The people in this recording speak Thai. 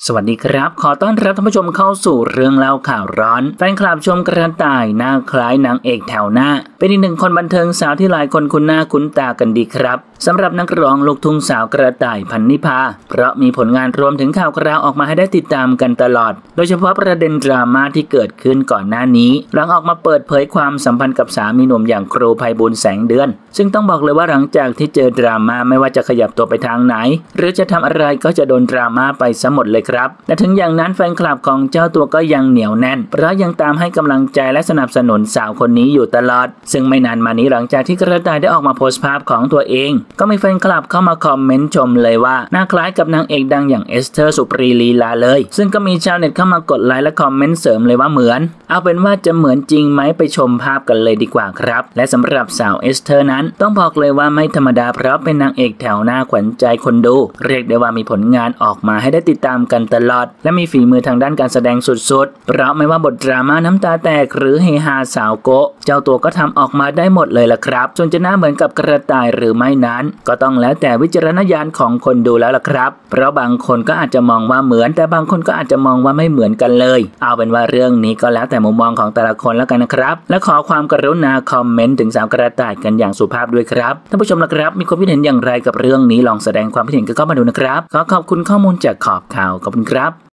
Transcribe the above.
สวัสดีครับขอต้อนรับท่านผู้ชมเข้าสู่เรื่องเล่าข่าวร้อนแฟนคลับชมกระต่ายหน้าคล้ายนางเอกแถวหน้าเป็นอีกหนึ่งคนบันเทิงสาวที่หลายคนคุ้นหน้าคุ้นตากันดีครับสำหรับนักร้องลูกทุ่งสาวกระต่ายพันนิพาเพราะมีผลงานรวมถึงข่าวคราวออกมาให้ได้ติดตามกันตลอดโดยเฉพาะประเด็นดราม่าที่เกิดขึ้นก่อนหน้านี้หลังออกมาเปิดเผยความสัมพันธ์กับสามีหนุ่มอย่างครูไพบูลย์แสงเดือนซึ่งต้องบอกเลยว่าหลังจากที่เจอดราม่าไม่ว่าจะขยับตัวไปทางไหนหรือจะทำอะไรก็จะโดนดราม่าไปซะหมดเลยครับและถึงอย่างนั้นแฟนคลับของเจ้าตัวก็ยังเหนียวแน่นเพราะยังตามให้กำลังใจและสนับสนุนสาวคนนี้อยู่ตลอดซึ่งไม่นานมานี้หลังจากที่กระต่ายได้ออกมาโพสต์ภาพของตัวเองก็มีแฟนคลับเข้ามาคอมเมนต์ชมเลยว่าหน้าคล้ายกับนางเอกดังอย่างเอสเธอร์สุปรีลีลาเลยซึ่งก็มีชาวเน็ตเข้ามากดไลค์และคอมเมนต์เสริมเลยว่าเหมือนเอาเป็นว่าจะเหมือนจริงไหมไปชมภาพกันเลยดีกว่าครับและสำหรับสาวเอสเธอร์นั้นต้องบอกเลยว่าไม่ธรรมดาเพราะเป็นนางเอกแถวหน้าขวัญใจคนดูเรียกได้ว่ามีผลงานออกมาให้ได้ติดตามกันตลอดและมีฝีมือทางด้านการแสดงสุดๆเพราะไม่ว่าบทดราม่าน้ำตาแตกหรือเฮฮาสาวโกะเจ้าตัวก็ทำออกมาได้หมดเลยล่ะครับส่วนจะน่าเหมือนกับกระต่ายหรือไม่นั้นก็ต้องแล้วแต่วิจารณญาณของคนดูแล้วล่ะครับเพราะบางคนก็อาจจะมองว่าเหมือนแต่บางคนก็อาจจะมองว่าไม่เหมือนกันเลยเอาเป็นว่าเรื่องนี้ก็แล้วแต่มุมมองของแต่ละคนแล้วกันนะครับและขอความกรุณาคอมเมนต์ถึงสาวกระต่ายกันอย่างสุภาพด้วยครับท่านผู้ชมล่ะครับมีความคิดเห็นอย่างไรกับเรื่องนี้ลองแสดงความคิดเห็นกันเข้ามาดูนะครับขอขอบคุณข้อมูลจากขอบข่าวขอบคุณครับ